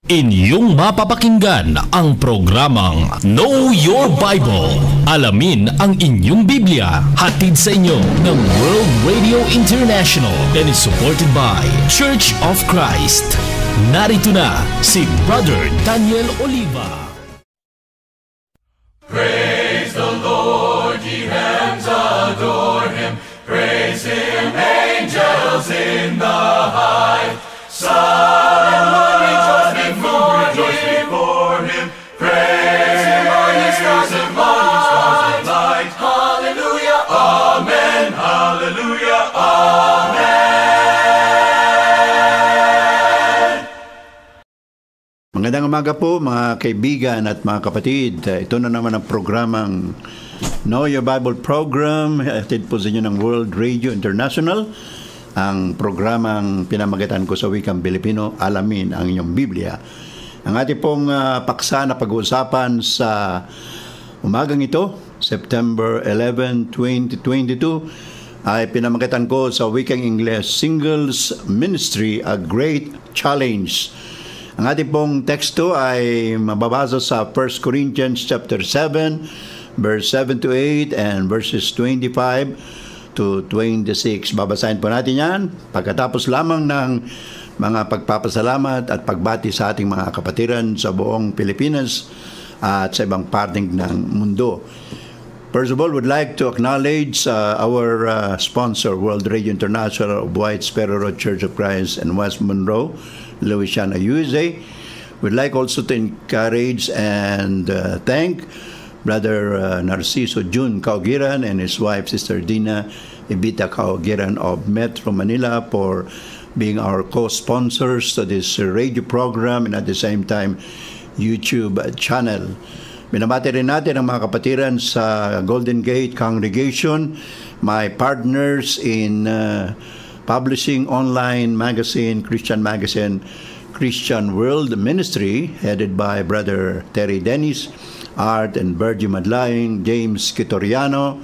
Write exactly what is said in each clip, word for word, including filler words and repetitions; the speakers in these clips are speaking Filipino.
Inyong mapapakinggan ang programang Know Your Bible. Alamin ang inyong Biblia. Hatid sa inyo ng World Radio International and is supported by Church of Christ. Narito na si Brother Daniel Oliva. Praise the Lord, ye hands adore Him. Praise Him, angels in the high. Son, rejoice before, rejoice before Him. Praise Him, all ye stars of light. Hallelujah, amen. Hallelujah, amen. Magandang umaga po mga kaibigan at mga kapatid. Ito na naman ang programang Know Your Bible Program. Hatid po sa inyo ng World Radio International. Ang programang pinamagitan ko sa wikang Pilipino, Alamin ang inyong Biblia. Ang ating pong uh, paksa na pag-uusapan sa umagang ito, September eleventh, twenty twenty-two, ay pinamagitan ko sa wikang Ingles, Singles Ministry, a Great Challenge. Ang ating pong teksto ay mababasa sa First Corinthians chapter seven, verse seven to eight and verses twenty-five to twenty-six. Babasahin po natin yan pagkatapos lamang ng mga pagpapasalamat at pagbati sa ating mga kapatiran sa buong Pilipinas at sa ibang parting ng mundo. First of all, we'd like to acknowledge uh, our uh, sponsor, World Radio International of White Sparrow Road Church of Christ in West Monroe, Louisiana, U S A. We'd like also to encourage and uh, thank Brother uh, Narciso Jun Kaugiran and his wife, Sister Dina Ibita Kaugiran of Metro Manila for being our co-sponsors to this radio program and at the same time, YouTube channel. Binabati rin natin ang mga kapatiran sa Golden Gate Congregation, my partners in uh, publishing online magazine, Christian magazine, Christian World Ministry, headed by Brother Terry Dennis, Art and Virgie Madlaing, James Quitoriano,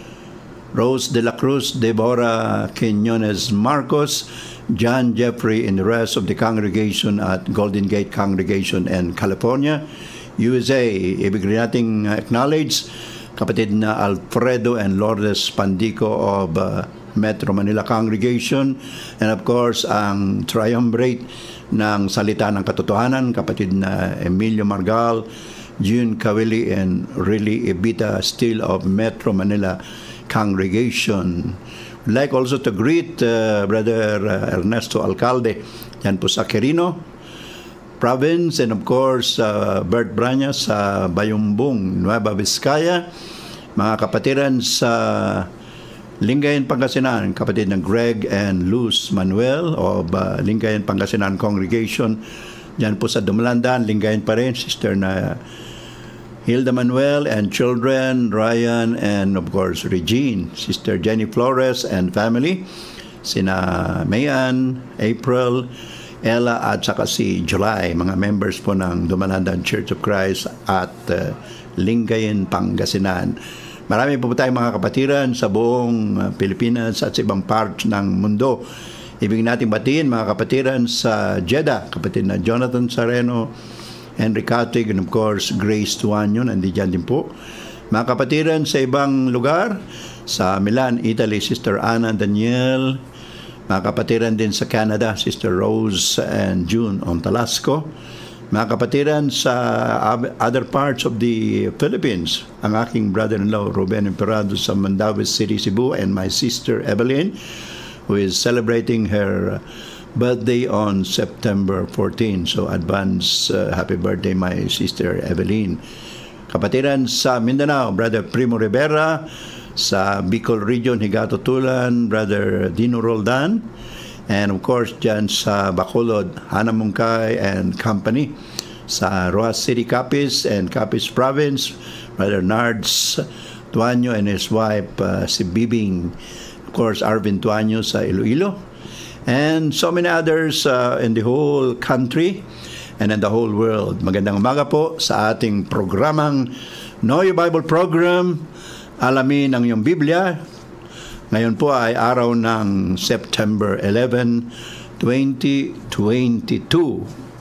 Rose de la Cruz, Deborah Quinones Marcos, John Jeffrey, and the rest of the congregation at Golden Gate Congregation in California, U S A. Ibig rin nating acknowledge kapatid na Alfredo and Lourdes Pandico of uh, Metro Manila Congregation, and of course ang triumvirate ng Salita ng Katotohanan, kapatid na Emilio Margal, June Kawili, and Really Ibita still of Metro Manila Congregation. We'd like also to greet uh, Brother uh, Ernesto Alcalde yan po sa Quirino Province, and of course uh, Bert Brañas sa Bayumbong, Nueva Vizcaya, mga kapatiran sa Lingayen, Pangasinan, kapatid ng Greg and Luz Manuel of uh, Lingayen, Pangasinan Congregation. Yan po sa Dumalandan, Lingayen pa rin, Sister na Hilda Manuel and children, Ryan and of course Regine, Sister Jenny Flores and family, sina Mayan, April, Ella at saka si July, mga members po ng Dumalandan Church of Christ at uh, Lingayen, Pangasinan. Marami po po tayong mga kapatiran sa buong uh, Pilipinas at sa ibang parts ng mundo. Ibig natin batiin mga kapatiran sa Jeddah, kapatid na Jonathan Sareno, Henry Katig, and of course Grace Tuanyo, nandiyan din po. Mga kapatiran sa ibang lugar, sa Milan, Italy, Sister Anna Daniel. Mga kapatiran din sa Canada, Sister Rose and June Ontalasco. Mga kapatiran sa other parts of the Philippines, ang aking brother-in-law Ruben Emperado sa Mandaue City, Cebu, and my sister Evelyn, who is celebrating her birthday on September fourteenth. So advance uh, happy birthday my sister Evelyn. Kapatiran sa Mindanao, Brother Primo Rivera, sa Bicol Region, Higato Tulan, Brother Dino Roldan, and of course dyan sa Bacolod, Hana Mungkay and company, sa Rojas City, Capiz and Capiz Province, Brother Nards Tuanyo and his wife uh, si Bibing, of course Arvin Tuanyo sa Iloilo, and so many others uh, in the whole country and in the whole world. Magandang umaga po sa ating programang Know Your Bible Program, Alamin ang iyong Biblia. Ngayon po ay araw ng September eleventh, twenty twenty-two.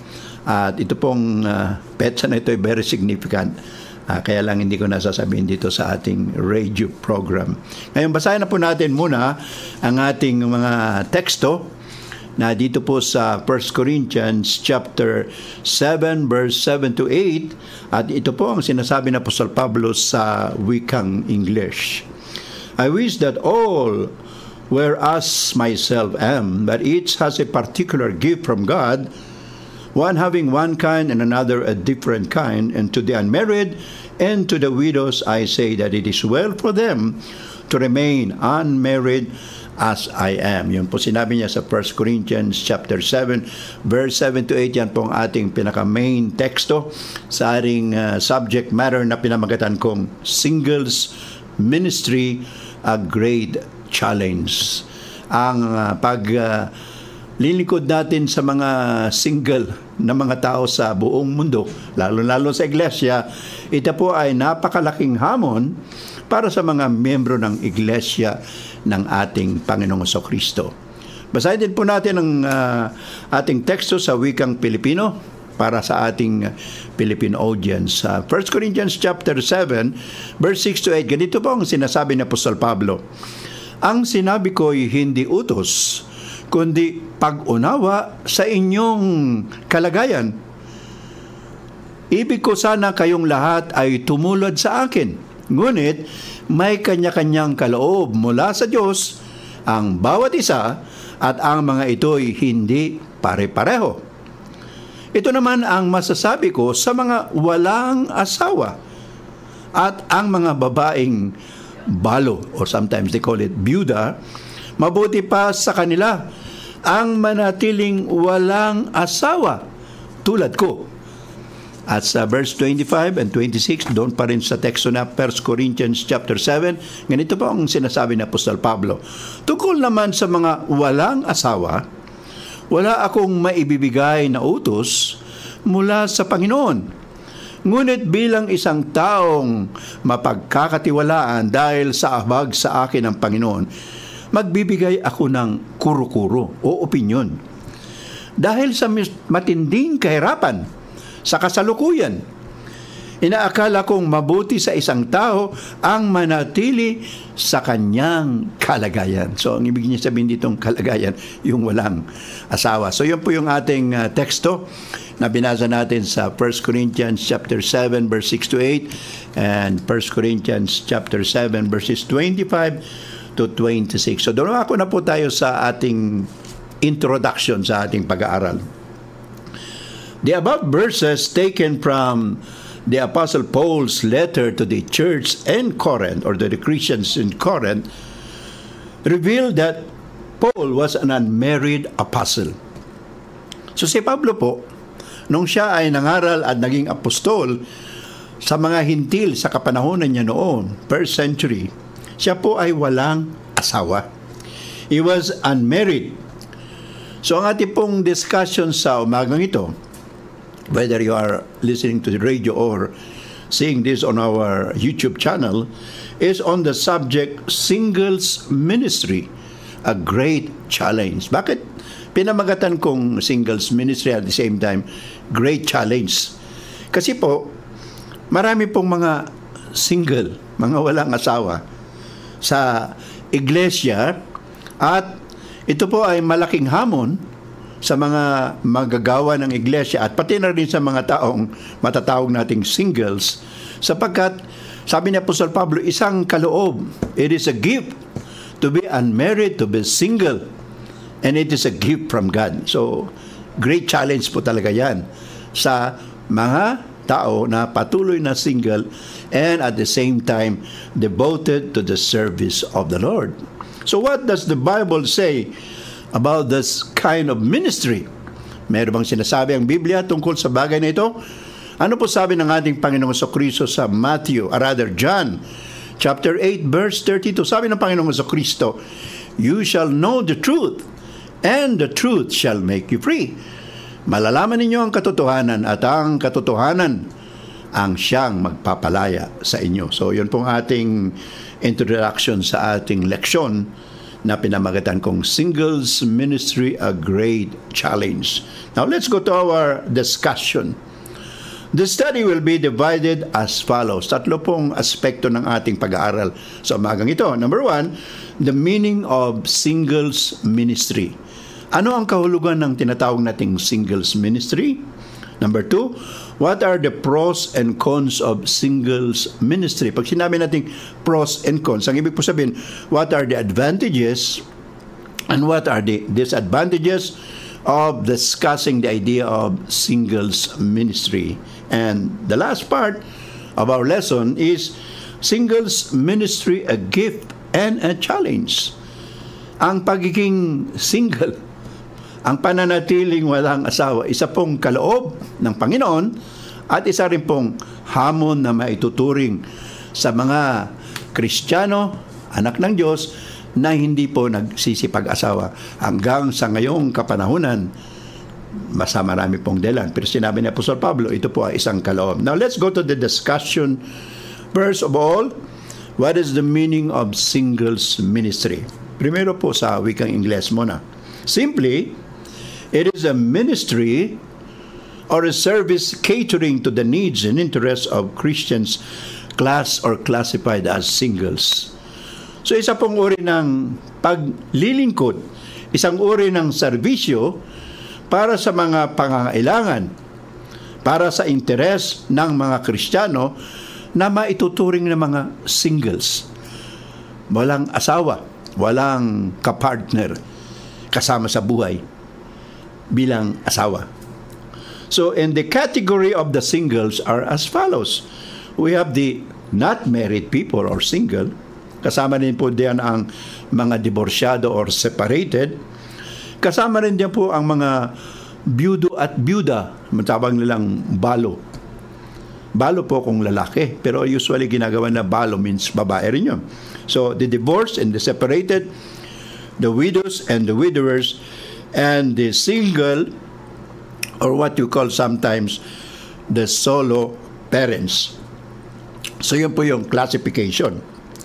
At ito pong uh, petsa na ito ay very significant. Uh, kaya lang hindi ko nasasabihin dito sa ating radio program. Ngayon, basahin na po natin muna ang ating mga teksto na dito po sa First Corinthians chapter seven verse seven to eight, at ito po ang sinasabi ng Apostol Pablo sa wikang English. I wish that all were as myself am, that each has a particular gift from God, one having one kind and another a different kind, and to the unmarried and to the widows I say that it is well for them to remain unmarried as I am. Yun po sinabi niya sa First Corinthians chapter seven verse seven to eight. Yan po ang ating pinaka-main teksto sa ating uh, subject matter na pinamagatan kong Singles Ministry, a Great Challenge. Ang uh, pag uh, lilingkod natin sa mga single na mga tao sa buong mundo, lalo-lalo sa iglesia, ito po ay napakalaking hamon para sa mga miyembro ng iglesia ng ating Panginoong Jesucristo. Basahin din po natin ang uh, ating teksto sa wikang Pilipino para sa ating Philippine audience. Uh, First Corinthians chapter seven, verse six to eight, ganito po ang sinasabi ni Apostol Pablo. Ang sinabi ko'y hindi utos, kundi pag-unawa sa inyong kalagayan. Ibig ko sana kayong lahat ay tumulad sa akin. Ngunit may kanya-kanyang kaloob mula sa Diyos ang bawat isa, at ang mga ito'y hindi pare-pareho. Ito naman ang masasabi ko sa mga walang asawa at ang mga babaeng balo, or sometimes they call it byuda. Mabuti pa sa kanila ang manatiling walang asawa tulad ko. At sa verse twenty-five and twenty-six, doon pa rin sa teksto na First Corinthians chapter seven, ganito po ang sinasabi ni Apostol Pablo. Tungkol naman sa mga walang asawa, wala akong maibibigay na utos mula sa Panginoon. Ngunit bilang isang taong mapagkakatiwalaan dahil sa abag sa akin ng Panginoon, magbibigay ako ng kuro-kuro o opinyon. Dahil sa matinding kahirapan sa kasalukuyan, inaakala kong mabuti sa isang tao ang manatili sa kanyang kalagayan. So, ang ibig niya sabihin ditong kalagayan, yung walang asawa. So, yun po yung ating uh, teksto na binasa natin sa First Corinthians chapter seven, verse six to eight, and First Corinthians chapter seven, verses twenty-five to twenty-six. So, doon ako na po tayo sa ating introduction sa ating pag-aaral. The above verses taken from the Apostle Paul's letter to the church in Corinth, or to the Christians in Corinth, reveal that Paul was an unmarried apostle. So si Pablo po, nung siya ay nangaral at naging apostol sa mga hintil sa kapanahonan niya noon, first century, siya po ay walang asawa. He was unmarried. So ang ating pong discussion sa umagang ito, whether you are listening to the radio or seeing this on our YouTube channel, is on the subject Singles Ministry, a Great Challenge. Bakit pinamagatan kong Singles Ministry at the same time Great Challenge? Kasi po, marami pong mga single, mga walang asawa sa iglesia, at ito po ay malaking hamon sa mga magagawa ng iglesia at pati na rin sa mga taong matatawag nating singles, sapagkat sabi ni Apostol Pablo, isang kaloob, it is a gift to be unmarried, to be single, and it is a gift from God. So, great challenge po talaga yan sa mga tao na patuloy na single and at the same time devoted to the service of the Lord. So what does the Bible say about this kind of ministry? Meron bang sinasabi ang Biblia tungkol sa bagay na ito? Ano po sabi ng ating Panginoong Jesucristo sa Matthew, or rather John, chapter eight, verse thirty-two? Sabi ng Panginoong Jesucristo, "You shall know the truth, and the truth shall make you free." Malalaman ninyo ang katotohanan, at ang katotohanan ang siyang magpapalaya sa inyo. So, yun pong ating introduction sa ating leksyon na pinamagitan kong Singles Ministry, a Great Challenge. Now, let's go to our discussion. The study will be divided as follows. Tatlo pong aspekto ng ating pag-aaral sa umagang ito. Number one, the meaning of singles ministry. Ano ang kahulugan ng tinatawag nating singles ministry? Number two, what are the pros and cons of singles ministry? Pag sinabi natin pros and cons, ang ibig po sabihin, what are the advantages and what are the disadvantages of discussing the idea of singles ministry? And the last part of our lesson is singles ministry, a gift and a challenge. Ang pagiging single, ang pananatiling walang asawa, isa pong kaloob ng Panginoon at isa rin pong hamon na maituturing sa mga Kristiyano, anak ng Diyos, na hindi po nagsisipag-asawa. Hanggang sa ngayong kapanahunan, basta marami pong dahilan. Pero sinabi ni Apostol Pablo, ito po ay isang kaloob. Now, let's go to the discussion. First of all, what is the meaning of singles ministry? Primero po sa wikang Ingles muna. Simply, it is a ministry or a service catering to the needs and interests of Christians class or classified as singles. So, isa pong uri ng paglilingkod, isang uri ng serbisyo para sa mga pangangailangan, para sa interes ng mga Kristiyano na maituturing ng mga singles. Walang asawa, walang kapartner kasama sa buhay bilang asawa. So, in the category of the singles are as follows. We have the not married people or single. Kasama rin po diyan ang mga diborsyado or separated. Kasama rin diyan po ang mga byudo at byuda. Matawag nilang balo. Balo po kung lalaki. Pero usually ginagawa na balo means babae rin yun. So, the divorced and the separated, the widows and the widowers, and the single, or what you call sometimes the solo parents. So, yun po yung classification.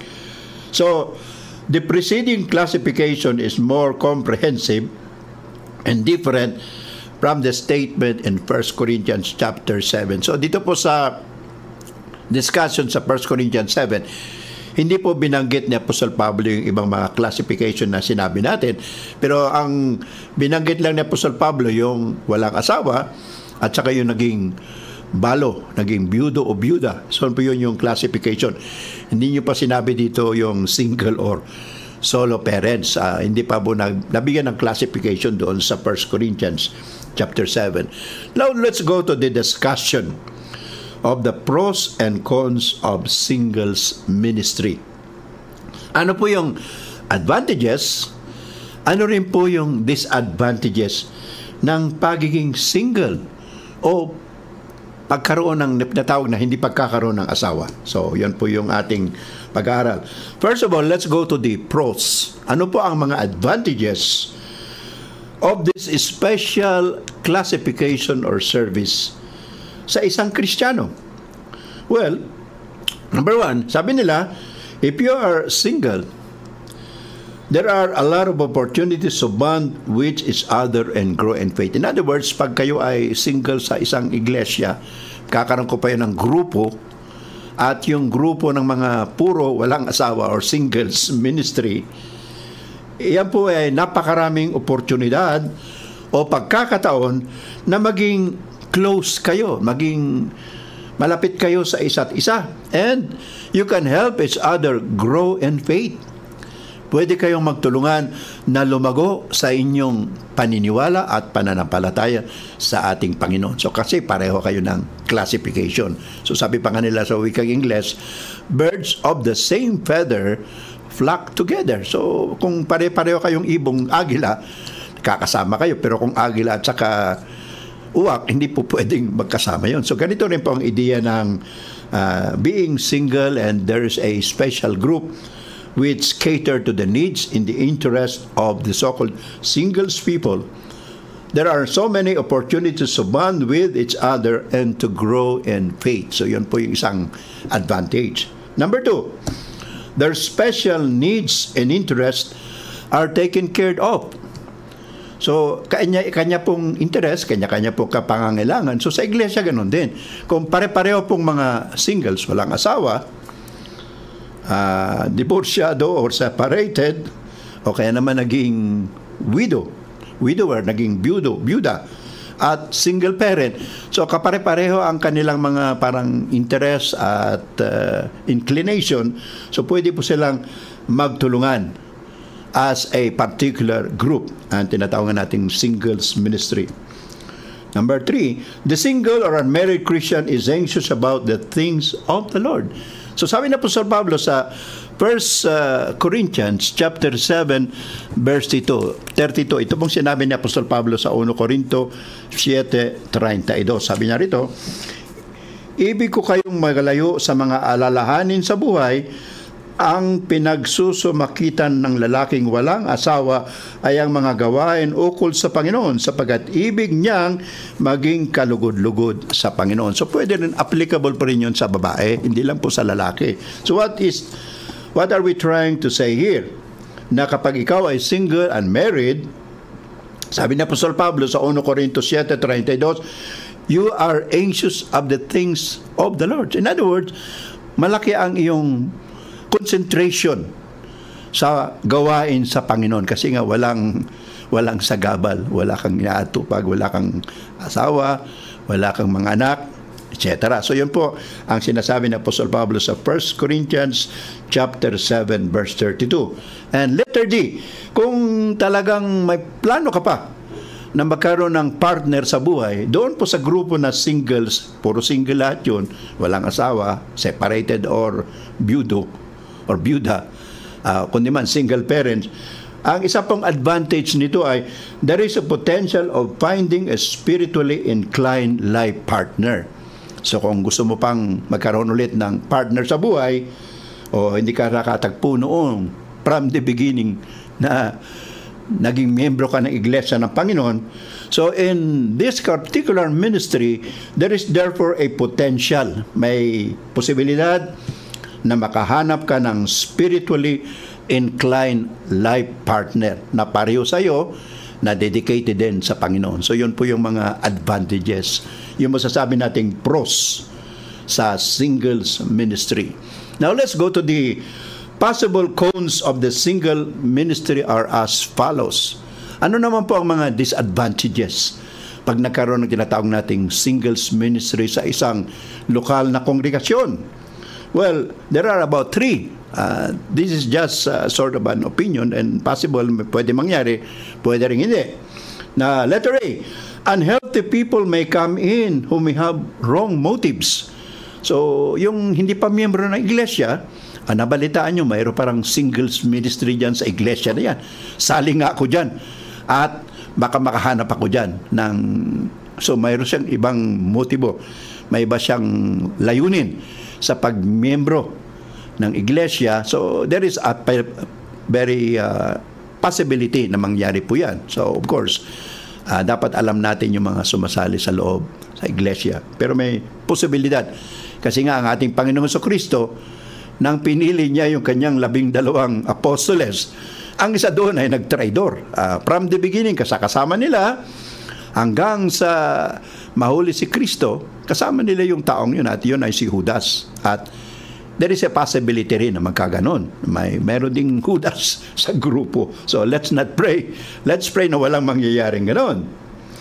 So, the preceding classification is more comprehensive and different from the statement in First Corinthians chapter seven. So, dito po sa discussion sa First Corinthians seven, hindi po binanggit ni Apostol Pablo yung ibang mga classification na sinabi natin. Pero ang binanggit lang ni Apostol Pablo yung walang asawa at saka yung naging balo, naging byudo o byuda. So, po yun yung classification. Hindi nyo pa sinabi dito yung single or solo parents. Uh, hindi pa po nag, nabigyan ng classification doon sa First Corinthians chapter seven. Now, let's go to the discussion of the pros and cons of singles ministry. Ano po yung advantages? Ano rin po yung disadvantages ng pagiging single o pagkaroon ng natawag na hindi pagkakaroon ng asawa. So, yan po yung ating pag-aaral. First of all, let's go to the pros. Ano po ang mga advantages of this special classification or service sa isang Kristiyano? Well, number one, sabi nila, if you are single, there are a lot of opportunities to bond with each other and grow in faith. In other words, pag kayo ay single sa isang iglesia, kakaroon ko pa yun ng grupo, at yung grupo ng mga puro walang asawa or singles ministry, yan po ay napakaraming oportunidad o pagkakataon na maging close kayo, maging malapit kayo sa isa't isa. And you can help each other grow in faith. Pwede kayong magtulungan na lumago sa inyong paniniwala at pananampalataya sa ating Panginoon. So kasi pareho kayo ng classification. So sabi pa nga nila sa wikang Ingles, birds of the same feather flock together. So kung pare-pareho kayong ibong agila, kakasama kayo. Pero kung agila at saka uwak, hindi po pwedeng magkasama yon. So ganito rin po ang ideya ng uh, being single, and there is a special group which cater to the needs in the interest of the so-called singles people. There are so many opportunities to bond with each other and to grow in faith. So yun po yung isang advantage. Number two, their special needs and interest are taken care of. So, kanya, kanya pong interest, kanya-kanya pong kapangangailangan. So, sa iglesia, ganun din. Kung pare-pareho pong mga singles, walang asawa, uh, divorciado or separated, o kaya naman naging widow, widower, naging byudo, byuda, at single parent. So, kapare-pareho ang kanilang mga parang interest at uh, inclination. So, pwede po silang magtulungan as a particular group, ang tinatawag nating singles ministry. Number three, the single or unmarried Christian is anxious about the things of the Lord. So sabi na po Apostol Pablo sa First uh, Corinthians chapter seven verse thirty-two. Ito pong sinabi ni Apostol Pablo sa First Corinto seven thirty-two. Sabi niya rito, ibig ko kayong magalayo sa mga alalahanin sa buhay. Ang pinagsusumakitan ng lalaking walang asawa ay ang mga gawain ukol sa Panginoon, sapagkat ibig niyang maging kalugod-lugod sa Panginoon. So pwede rin applicable pa rin yun sa babae, hindi lang po sa lalaki. So what is what are we trying to say here? Na kapag ikaw ay single and married, sabi ni Apostol Pablo sa First Corinto seven thirty-two, you are anxious of the things of the Lord. In other words, malaki ang iyong concentration sa gawain sa Panginoon, kasi nga walang walang sagabal, wala kang inaatupag, wala kang asawa, wala kang mga anak, et cetera. So yun po ang sinasabi ni Apostol Pablo sa First Corinthians chapter seven verse thirty-two. And letter D, kung talagang may plano ka pa na magkaroon ng partner sa buhay, doon po sa grupo na singles, puro single lahat yun, walang asawa, separated or byudo, or byuda, uh, kundi man single parents, ang isa pong advantage nito ay there is a potential of finding a spiritually inclined life partner. So kung gusto mo pang magkaroon ulit ng partner sa buhay, o hindi ka nakatagpo noon from the beginning na naging miyembro ka ng Iglesia ng Panginoon, so in this particular ministry, there is therefore a potential, may posibilidad na makahanap ka ng spiritually inclined life partner na pareho sa iyo, na dedicated din sa Panginoon. So yun po yung mga advantages, yung masasabi nating pros sa singles ministry. Now let's go to the possible cons of the single ministry are as follows. Ano naman po ang mga disadvantages pag nagkaroon ng tinatawag nating singles ministry sa isang lokal na kongregasyon? Well, there are about three. Uh, this is just uh, sort of an opinion, and possible pwede mangyari, pwede rin hindi. Na letter A, unhealthy people may come in who may have wrong motives. So, yung hindi pa miyembro ng iglesia, ah, nabalitaan nyo, mayroon parang singles ministry dyan sa iglesia na yan. Sali nga ako dyan. At baka makahanap ako dyan ng... So, mayroon siyang ibang motibo. May iba siyang layunin sa pagmiyembro ng iglesia. So, there is a very uh, possibility na mangyari po yan. So, of course, uh, dapat alam natin yung mga sumasali sa loob sa iglesia. Pero may posibilidad. Kasi nga, ang ating Panginoong Jesucristo, nang pinili niya yung kanyang labing dalawang apostoles, ang isa doon ay nagtraidor. Uh, from the beginning, kasama nila, hanggang sa mahuli si Kristo, kasama nila yung taong yun, at yun ay si Judas. At there is a possibility rin na magkaganon. May meron ding Judas sa grupo. So let's not pray. Let's pray na walang mangyayaring ganon.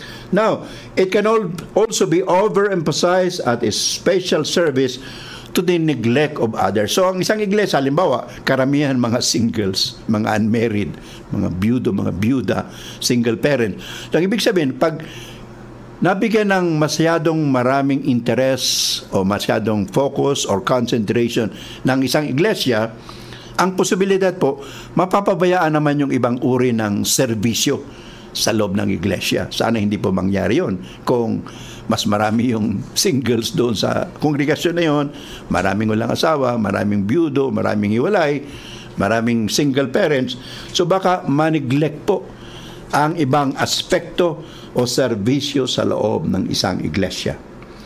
Now, it can also be overemphasized at a special service to the neglect of others. So ang isang iglesia, halimbawa, karamihan mga singles, mga unmarried, mga byudo, mga byuda, single parent. So ang ibig sabihin, pag nabigyan ng masyadong maraming interest o masyadong focus or concentration ng isang iglesia, ang posibilidad po, mapapabayaan naman yung ibang uri ng serbisyo sa loob ng iglesia. Sana hindi po mangyari yun. Kung mas marami yung singles doon sa kongregasyon na yun, maraming walang asawa, maraming byudo, maraming hiwalay, maraming single parents, so baka ma-neglect po ang ibang aspekto o serbisyo sa loob ng isang iglesia.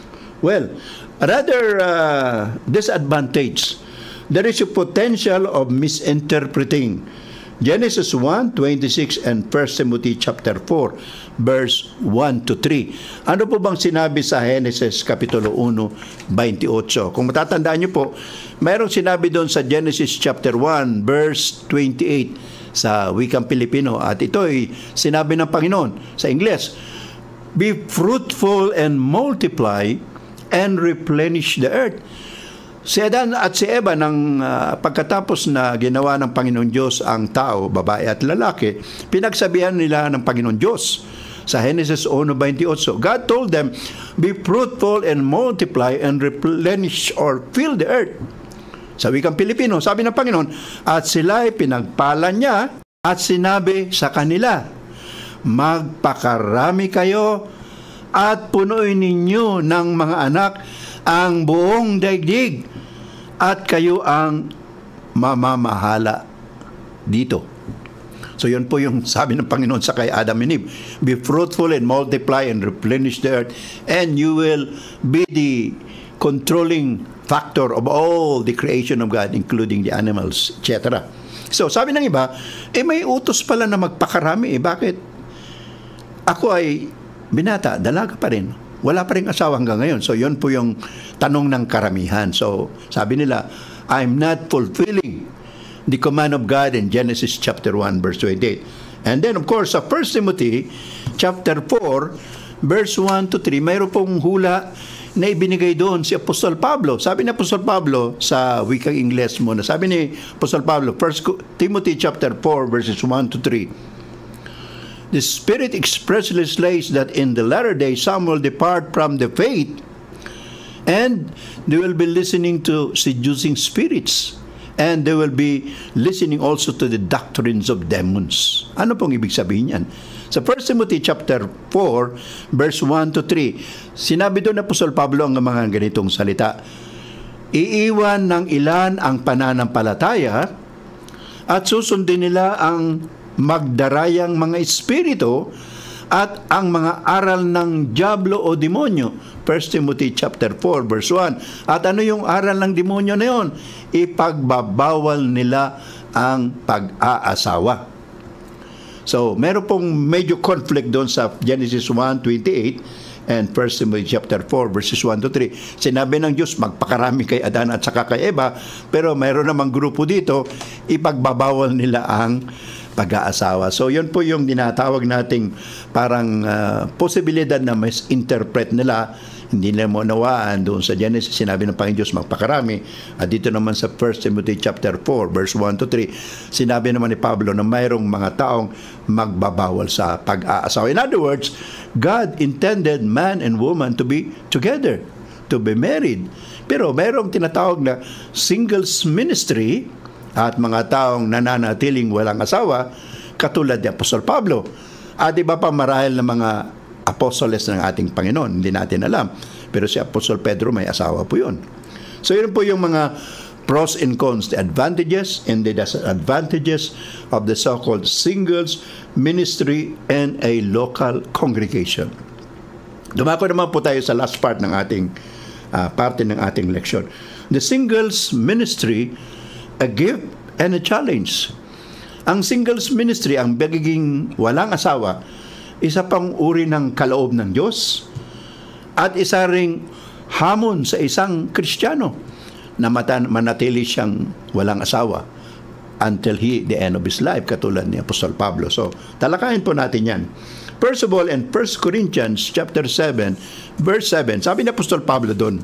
Well, rather uh, disadvantage, there is a potential of misinterpreting Genesis one twenty-six and First Timothy chapter four verse one to three. Ano po bang sinabi sa Genesis kapitulo one twenty-eight? Kung matatandaan niyo po, mayroong sinabi doon sa Genesis chapter one verse twenty-eight sa wikang Pilipino, at ito ay sinabi ng Panginoon sa Ingles, "Be fruitful and multiply and replenish the earth." Si Adan at si Eva, nang uh, pagkatapos na ginawa ng Panginoon Diyos ang tao, babae at lalaki, pinagsabihan nila ng Panginoon Diyos sa Genesis one twenty-eight. God told them, "Be fruitful and multiply and replenish or fill the earth." Sa wikang Pilipino, sabi ng Panginoon, at sila'y pinagpala niya at sinabi sa kanila, "Magpakarami kayo at punuin ninyo ng mga anak ang buong daigdig, at kayo ang mamamahala dito." So yun po yung sabi ng Panginoon sa kay Adam and Eve, "Be fruitful and multiply and replenish the earth, and you will be the controlling factor of all the creation of God, including the animals," et cetera. So sabi ng iba, eh may utos pala na magpakarami. Eh bakit? Ako ay binata, dalaga pa rin. Wala pa rin asawa hanggang ngayon. So, yun po yung tanong ng karamihan. So, sabi nila, I'm not fulfilling the command of God in Genesis chapter one, verse twenty-eight. And then, of course, sa First Timothy chapter four, verse one to three, mayroon pong hula na ibinigay doon si Apostol Pablo. Sabi ni Apostol Pablo sa wikang Ingles muna, sabi ni Apostol Pablo, First Timothy chapter four, verses one to three, "The Spirit expressly says that in the latter days some will depart from the faith, and they will be listening to seducing spirits, and they will be listening also to the doctrines of demons." Ano pong ibig sabihin yan? Sa First Timothy chapter four, verse one to three, sinabi doon na Apostol Pablo ang mga ganitong salita, "Iiwan ng ilan ang pananampalataya at susundin nila ang magdarayang mga espiritu at ang mga aral ng diablo o demonyo." First Timothy chapter four verse one. At ano yung aral ng demonyo na yon? Ipagbabawal nila ang pag-aasawa. So, meron pong medyo conflict doon sa Genesis one twenty-eight and First Timothy chapter four verses one to three. Sinabi ng Diyos, magpakarami kay Adan at saka kay Eva, pero mayroon namang grupo dito, ipagbabawal nila ang pag-aasawa. So, yun po yung dinatawag nating parang uh, posibilidad na misinterpret nila, hindi nila maunawaan. Doon sa Genesis, sinabi ng Panginoon Diyos, magpakarami. At dito naman sa First Timothy chapter four, verse one to three, sinabi naman ni Pablo na mayroong mga taong magbabawal sa pag-aasawa. In other words, God intended man and woman to be together, to be married. Pero mayroong tinatawag na singles ministry, at mga taong nananatiling walang asawa, katulad ni Apostol Pablo. At iba pa marahil ng mga apostoles ng ating Panginoon, hindi natin alam. Pero si Apostol Pedro may asawa po yun. So yun po yung mga pros and cons, the advantages and the disadvantages of the so-called singles ministry and a local congregation. Dumako naman po tayo sa last part ng ating uh, parte ng ating leksyon. The singles ministry, a gift and a challenge. Ang singles ministry, ang pagiging walang asawa, isa pang uri ng kaloob ng Diyos at isa ring hamon sa isang Kristiyano na manatili siyang walang asawa until he, the end of his life, katulad ni Apostol Pablo. So, talakayin po natin yan. First of all, in First Corinthians chapter seven, verse seven, sabi ni Apostol Pablo doon,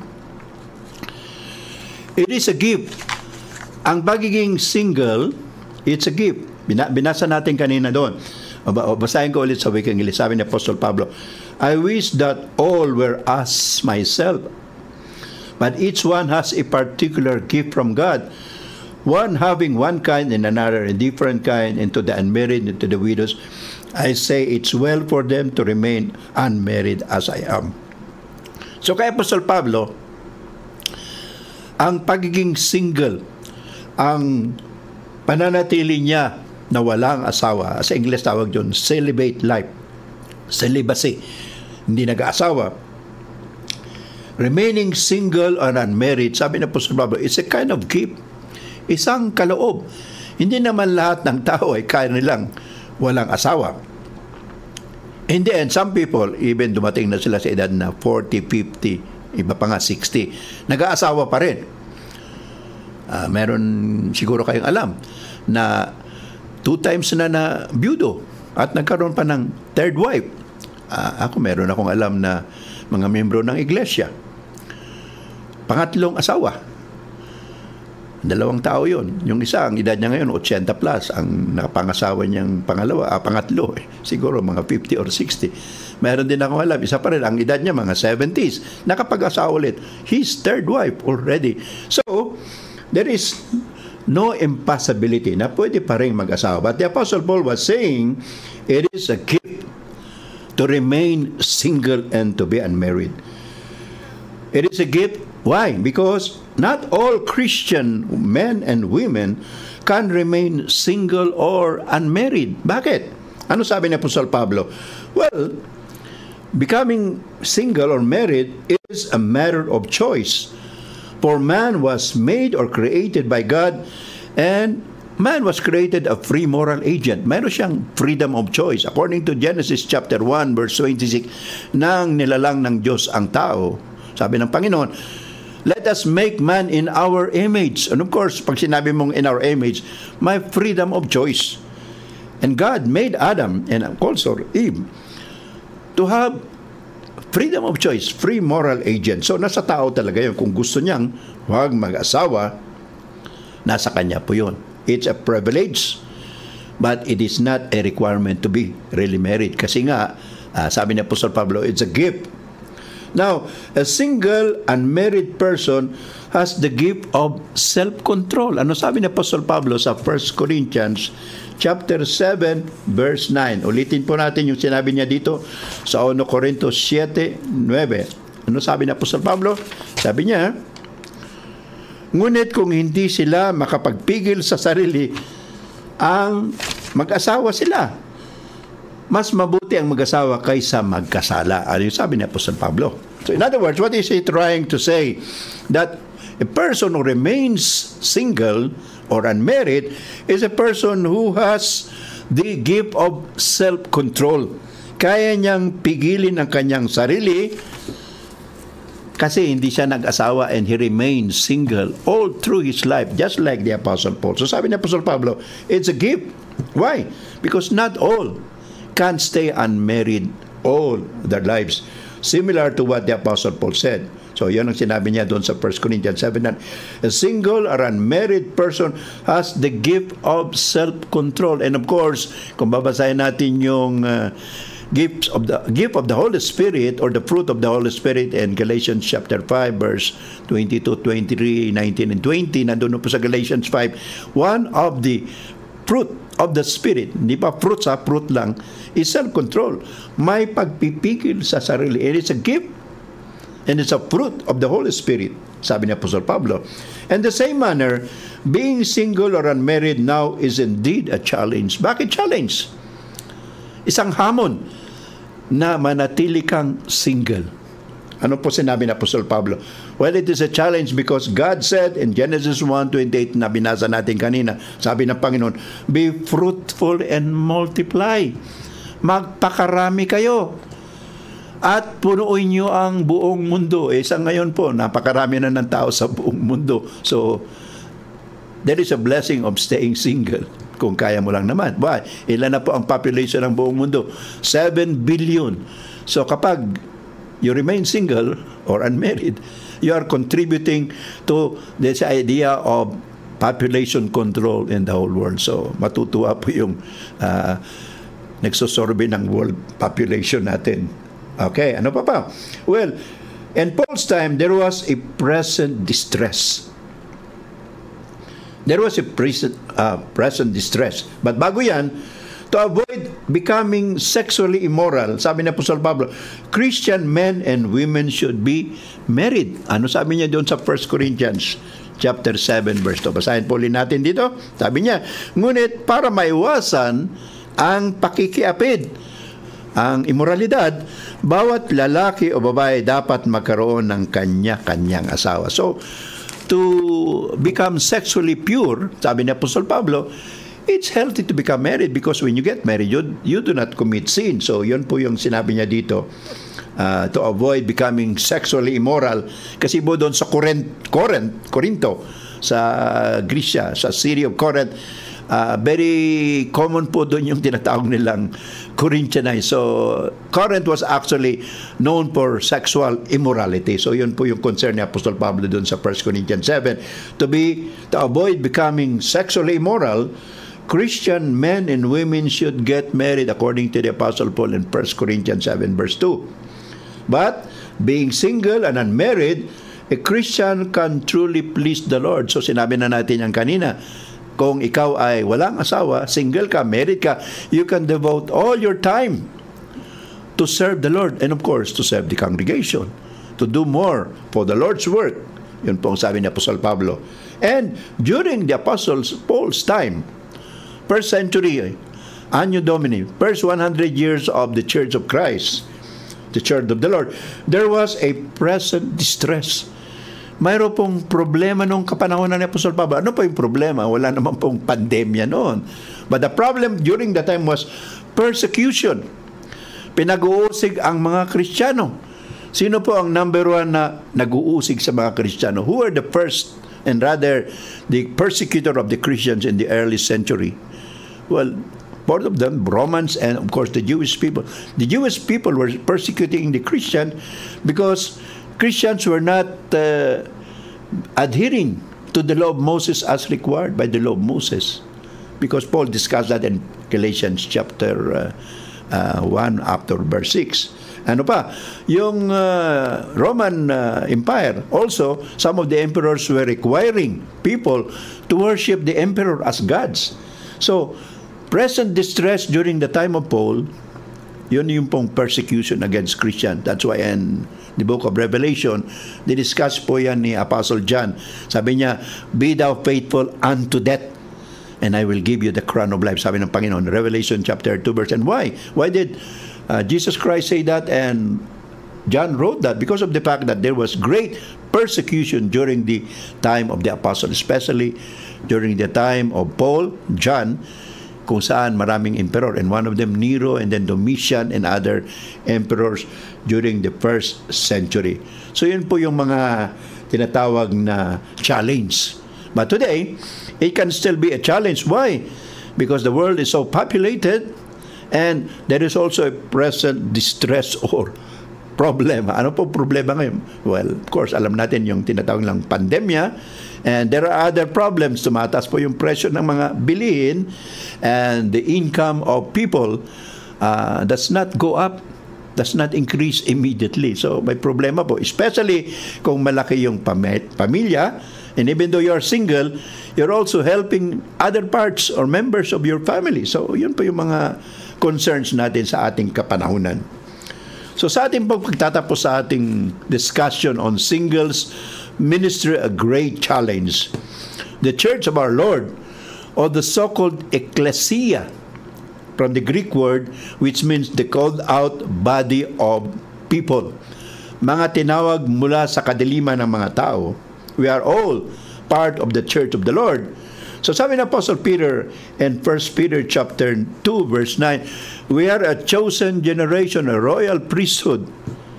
"It is a gift." Ang pagiging single, it's a gift. Binasa natin kanina doon. Basahin ko ulit sa wikang Ingles. Sabi ni Apostol Pablo, "I wish that all were as myself, but each one has a particular gift from God, one having one kind and another a different kind, and to the unmarried and to the widows, I say it's well for them to remain unmarried as I am." So kay Apostol Pablo, ang pagiging single, ang pananatili niya na walang asawa, sa English tawag yun, celibate life, celibacy, hindi nag-aasawa, remaining single or unmarried, sabi na po sa Bible, it's a kind of gift, isang kaloob. Hindi naman lahat ng tao ay kaya nilang walang asawa. In the end, some people, even dumating na sila sa edad na forty, fifty, iba pa nga sixty, nag-aasawa pa rin. Uh, meron siguro kayong alam na two times na na byudo at nagkaroon pa ng third wife. Uh, ako meron akong alam na mga membro ng iglesia. Pangatlong asawa. Dalawang tao yon. Yung isa, ang edad niya ngayon, eighty plus. Ang nakapangasawa niyang pangalawa, ah, pangatlo, eh, siguro mga fifty or sixty. Meron din akong alam, isa pa rin, ang edad niya mga seventies. Nakapag-asawa ulit. His third wife already. So, there is no impossibility na pwede pa rin mag-asawa. But the Apostle Paul was saying, it is a gift to remain single and to be unmarried. It is a gift. Why? Because not all Christian men and women can remain single or unmarried. Bakit? Ano sabi ni Apostol Pablo? Well, becoming single or married is a matter of choice. For man was made or created by God, and man was created a free moral agent. Meron siyang freedom of choice. According to Genesis chapter one, verse twenty-six, nang nilalang ng Diyos ang tao, sabi ng Panginoon, let us make man in our image. And of course, pag sinabi mong in our image, may freedom of choice. And God made Adam and also Eve to have freedom of choice, free moral agent. So nasa tao talaga yun. Kung gusto niyang huwag mag-asawa, nasa kanya po yun. It's a privilege, but it is not a requirement to be really married. Kasi nga, uh, sabi ni Apostol Pablo, it's a gift. Now, a single unmarried person has the gift of self-control. Ano sabi ni Apostol Pablo sa First Corinthians chapter seven, verse nine? Ulitin po natin yung sinabi niya dito sa First Corinthians seven, nine. Ano sabi ni Apostol Pablo? Sabi niya, ngunit kung hindi sila makapagpigil sa sarili, ang mag-asawa sila. Mas mabuti ang mag-asawa kaysa magkasala. Ano yung sabi ni Apostol Pablo? So in other words, what is he trying to say? That a person who remains single or unmarried is a person who has the gift of self-control. Kaya niyang pigilin ang kanyang sarili kasi hindi siya nag-asawa and he remains single all through his life, just like the Apostle Paul. So sabi ni Apostle Pablo, it's a gift. Why? Because not all can stay unmarried all their lives. Similar to what the Apostle Paul said. So, yan ang sinabi niya doon sa First Corinthians seven. A single or unmarried person has the gift of self-control. And of course, kung babasahin natin yung uh, gifts of the gift of the Holy Spirit or the fruit of the Holy Spirit in Galatians chapter five, verse twenty-two, twenty-three, nineteen, and twenty, nandun po sa Galatians five, one of the fruit of the Spirit, hindi pa fruit sa fruit lang, is self-control. May pagpipigil sa sarili. It is a gift and it's a fruit of the Holy Spirit, sabi ni Apostol Pablo. And the same manner, being single or unmarried now is indeed a challenge. Bakit challenge? Isang hamon na manatili kang single. Ano po sinabi ni Apostol Pablo? Well, it is a challenge because God said in Genesis one twenty-eight na binasa natin kanina, sabi ng Panginoon, be fruitful and multiply. Magpakarami kayo at punuin nyo ang buong mundo. Eh, sa ngayon po, napakarami na ng tao sa buong mundo. So, there is a blessing of staying single kung kaya mo lang naman. Why? Ilan na po ang population ng buong mundo? seven billion. So, kapag you remain single or unmarried, you are contributing to this idea of population control in the whole world. So, matutuwa po yung uh, nagsosorbe ng world population natin. Okay, ano pa pa? Well, in Paul's time, there was a present distress. There was a present, uh, present distress. But bago yan, to avoid becoming sexually immoral, sabi ni Apostol Pablo, Christian men and women should be married. Ano sabi niya doon sa First Corinthians chapter seven, verse two? Basahin po ulit natin dito. Sabi niya, ngunit para maiwasan ang pakikiapid, ang immoralidad, bawat lalaki o babae dapat magkaroon ng kanya-kanyang asawa. So, to become sexually pure, sabi ni Apostol Pablo, it's healthy to become married because when you get married, you, you do not commit sin. So yun po yung sinabi niya dito, uh, to avoid becoming sexually immoral. Kasi po doon sa Corinth, Corinth, Corinto, sa Grisha, sa city of Corinth, uh, very common po doon yung tinatawag nilang Corinthianites. So Corinth was actually known for sexual immorality. So yun po yung concern ni Apostol Pablo doon sa First Corinthians seven. To be, to avoid becoming sexually immoral, Christian men and women should get married according to the Apostle Paul in First Corinthians seven verse two. But being single and unmarried, a Christian can truly please the Lord. So sinabi na natin yan kanina, kung ikaw ay walang asawa, single ka, married ka, you can devote all your time to serve the Lord and of course to serve the congregation, to do more for the Lord's work. Yun po ang sabi ni Apostle Pablo. And during the Apostle Paul's time, first century, Anno Domini, first one hundred years of the Church of Christ, the Church of the Lord, there was a present distress. Mayroon pong problema nung kapanahonan ni Apostol Pablo. Ano po yung problema? Wala naman pong pandemya noon. But the problem during that time was persecution. Pinag-uusig ang mga Kristiyano. Sino po ang number one na nag-uusig sa mga Kristiyano? Who were the first and rather the persecutor of the Christians in the early century? Well, both of them, Romans and of course the Jewish people. The Jewish people were persecuting the Christian because Christians were not uh, adhering to the law of Moses as required by the law of Moses. Because Paul discussed that in Galatians chapter uh, uh, one after verse six. Ano pa? Yung uh, Roman uh, Empire, also, some of the emperors were requiring people to worship the emperor as gods. So, present distress during the time of Paul, yun yung pong persecution against Christian. That's why in the book of Revelation, di-discuss po yan ni Apostle John. Sabi niya, be thou faithful unto death, and I will give you the crown of life. Sabi ng Panginoon, Revelation chapter two verse. And why? Why did uh, Jesus Christ say that? And John wrote that because of the fact that there was great persecution during the time of the apostles, especially during the time of Paul, John, kung saan maraming emperor, and one of them Nero, and then Domitian and other emperors during the first century. So yun po yung mga tinatawag na challenge. But today, it can still be a challenge. Why? Because the world is so populated and there is also a present distress or problema. Ano po problema ngayon? Well, of course, alam natin yung tinatawag lang pandemya, and there are other problems. Tumataas po yung presyo ng mga bilihin, and the income of people uh, does not go up, does not increase immediately. So may problema po, especially kung malaki yung pamilya, and even though you're single, you're also helping other parts or members of your family. So yun po yung mga concerns natin sa ating kapanahunan. So sa ating pagtatapos sa ating discussion on singles ministry, a great challenge, the Church of our Lord, or the so-called ecclesia, from the Greek word, which means the called out body of people, mga tinawag mula sa kadiliman ng mga tao. We are all part of the Church of the Lord. So sabi ng Apostle Peter in First Peter chapter two verse nine, we are a chosen generation, a royal priesthood,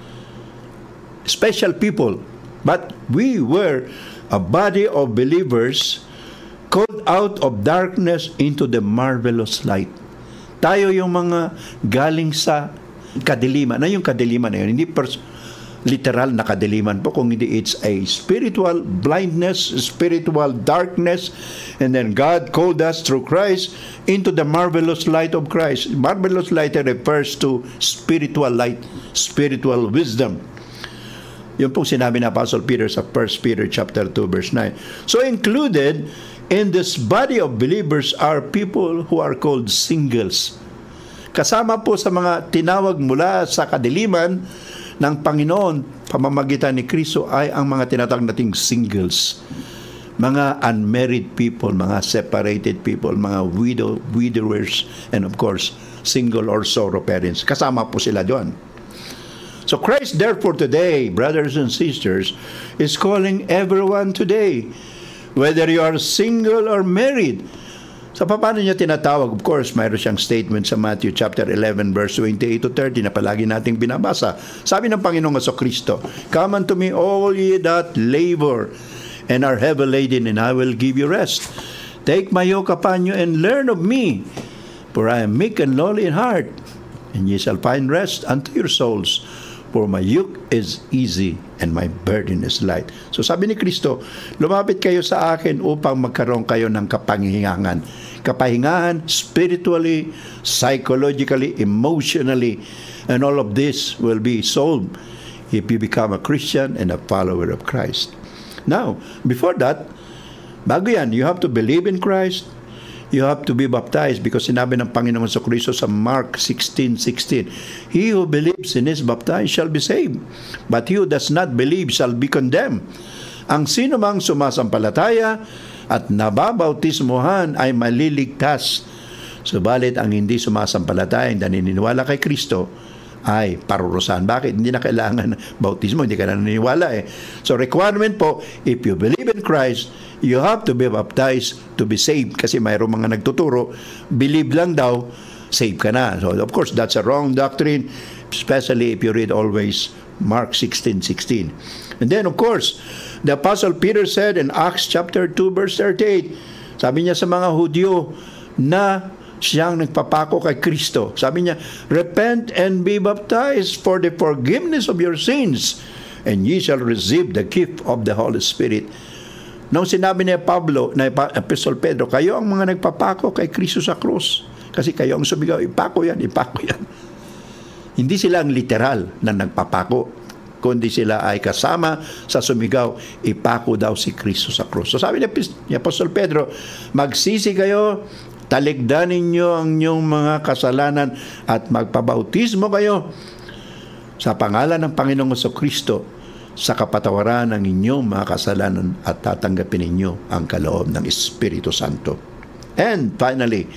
special people, but we were a body of believers called out of darkness into the marvelous light. Tayo yung mga galing sa kadiliman. Na yung kadiliman na yun, hindi pers- literal na kadiliman po, kung hindi it's a spiritual blindness, spiritual darkness, and then God called us through Christ into the marvelous light of Christ. Marvelous light refers to spiritual light, spiritual wisdom. Yun po sinabi ni Apostle Peter sa First Peter chapter two verse nine. So included in this body of believers are people who are called singles. Kasama po sa mga tinawag mula sa kadiliman ng Panginoon, pamamagitan ni Kristo, ay ang mga tinatawag nating singles. Mga unmarried people, mga separated people, mga widow, widowers, and of course, single or sorrow parents. Kasama po sila doon. So Christ, therefore, today, brothers and sisters, is calling everyone today, whether you are single or married. So paano niya tinatawag? Of course, mayroon siyang statement sa Matthew chapter eleven, verse twenty-eight to thirty na palagi nating binabasa. Sabi ng Panginoong Jesucristo, "Come unto me, all ye that labor and are heavy laden, and I will give you rest. Take my yoke upon you and learn of me, for I am meek and lowly in heart, and ye shall find rest unto your souls. For my yoke is easy and my burden is light." So sabi ni Kristo, lumapit kayo sa akin upang magkaroon kayo ng kapahingahan. Kapahingahan spiritually, psychologically, emotionally, and all of this will be solved if you become a Christian and a follower of Christ. Now, before that, bago yan, you have to believe in Christ. You have to be baptized because sinabi ng Panginoon Jesucristo sa Mark sixteen sixteen, "He who believes and is baptized shall be saved, but he who does not believe shall be condemned." Ang sino mang sumasampalataya at nababautismuhan ay maliligtas. Subalit ang hindi sumasampalataya at naniniwala kay Kristo ay parurusahan. Bakit? Hindi na kailangan bautismo, hindi ka na naniniwala eh. So requirement po, if you believe in Christ, you have to be baptized to be saved. Kasi mayroong mga nagtuturo, believe lang daw, save ka na. So of course, that's a wrong doctrine, especially if you read always Mark sixteen sixteen. And then of course, the Apostle Peter said in Acts chapter two verse thirty-eight, sabi niya sa mga Hudyo na siyang nagpapako kay Kristo. Sabi niya, "Repent and be baptized for the forgiveness of your sins, and ye shall receive the gift of the Holy Spirit." Nung sinabi ni Pablo, na Apostle Pedro, kayo ang mga nagpapako kay Kristo sa krus. Kasi kayo ang sumigaw, ipako yan, ipako yan. Hindi sila ang literal na nagpapako, kundi sila ay kasama sa sumigaw, ipako daw si Kristo sa krus. So sabi ni Apostle Pedro, magsisi kayo, talikdanin nyo ang inyong mga kasalanan at magpabautismo kayo sa pangalan ng Panginoong Jesucristo sa kapatawaran ng inyong mga kasalanan at tatanggapin ninyo ang kaloob ng Espiritu Santo. And finally,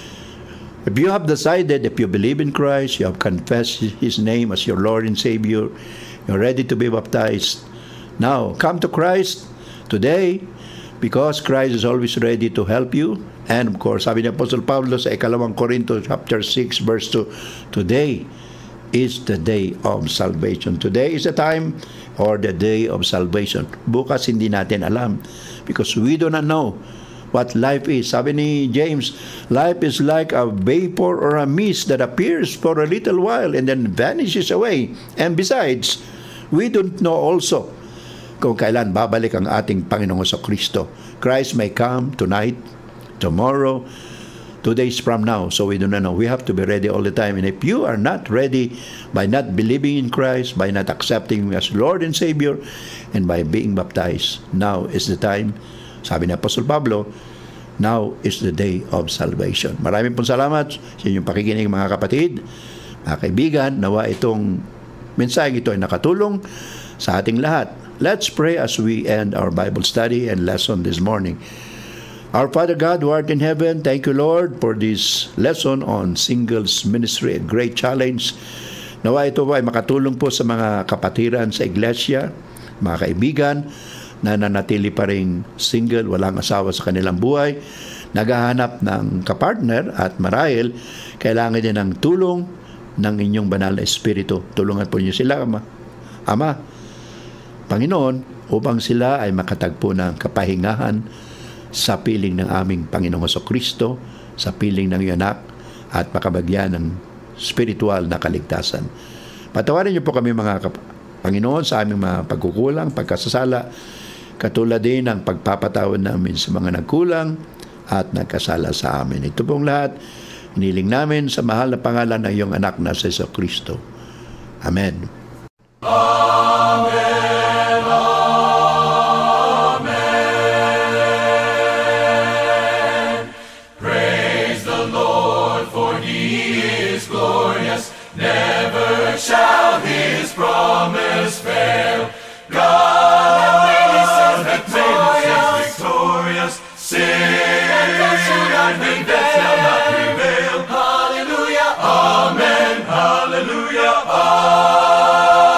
if you have decided, if you believe in Christ, you have confessed His name as your Lord and Savior, you're ready to be baptized, now come to Christ today, because Christ is always ready to help you. And of course, sabi ni Apostle Pablo sa ikalawang Korinto chapter six verse two, today is the day of salvation. Today is the time or the day of salvation. Bukas hindi natin alam because we do not know what life is. Sabi ni James, life is like a vapor or a mist that appears for a little while and then vanishes away. And besides, we don't know also kung kailan babalik ang ating Panginoong Jesucristo. Christ may come tonight, tomorrow, two days from now. So we do not know. We have to be ready all the time. And if you are not ready by not believing in Christ, by not accepting Him as Lord and Savior, and by being baptized, now is the time. Sabi ni Apostle Pablo, now is the day of salvation. Maraming pong salamat sa inyong pakikinig mga kapatid, mga kaibigan. Nawa itong mensahe ito ay nakatulong sa ating lahat. Let's pray as we end our Bible study and lesson this morning. Our Father God who art in heaven, thank you Lord for this lesson on singles ministry, a great challenge. Nawa ito ay makatulong po sa mga kapatiran sa iglesia, mga kaibigan, na nanatili pa rin single, walang asawa sa kanilang buhay, naghahanap ng kapartner at marahil kailangan din ng tulong ng inyong banal na espiritu. Tulungan po niyo sila, Ama. Ama, Panginoon, upang sila ay makatagpo ng kapahingahan sa piling ng aming Panginoong Jesucristo, sa piling ng iyong anak, at makabagyan ng spiritual na kaligtasan. Patawarin niyo po kami mga kap- Panginoon sa aming mga pagkukulang, pagkasasala, katulad din ng pagpapatawad namin sa mga nagkulang at nagkasala sa amin. Ito pong lahat, hiniling namin sa mahal na pangalan ng iyong anak na si Jesucristo. Amen. Amen. Amen. Praise the Lord, for He is glorious. Never shall His promise fail. God is victorious. Sin and death shall not prevail. Hallelujah. Amen. Hallelujah. Amen.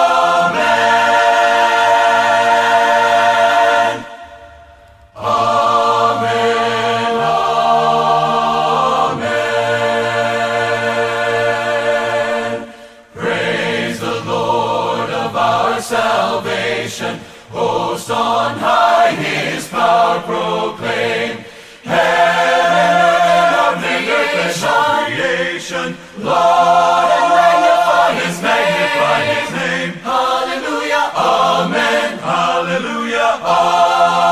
Hosts on high his power proclaim. Heaven and earth and creation, laud and magnify his, magnify his name. Hallelujah, amen, hallelujah, amen.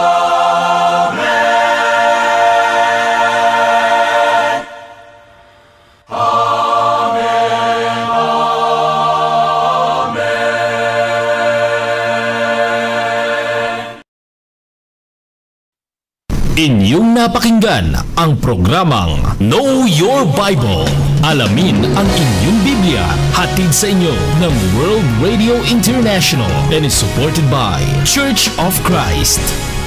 Inyong napakinggan ang programang Know Your Bible. Alamin ang inyong Biblia. Hatid sa inyo ng World Radio International and is supported by Church of Christ.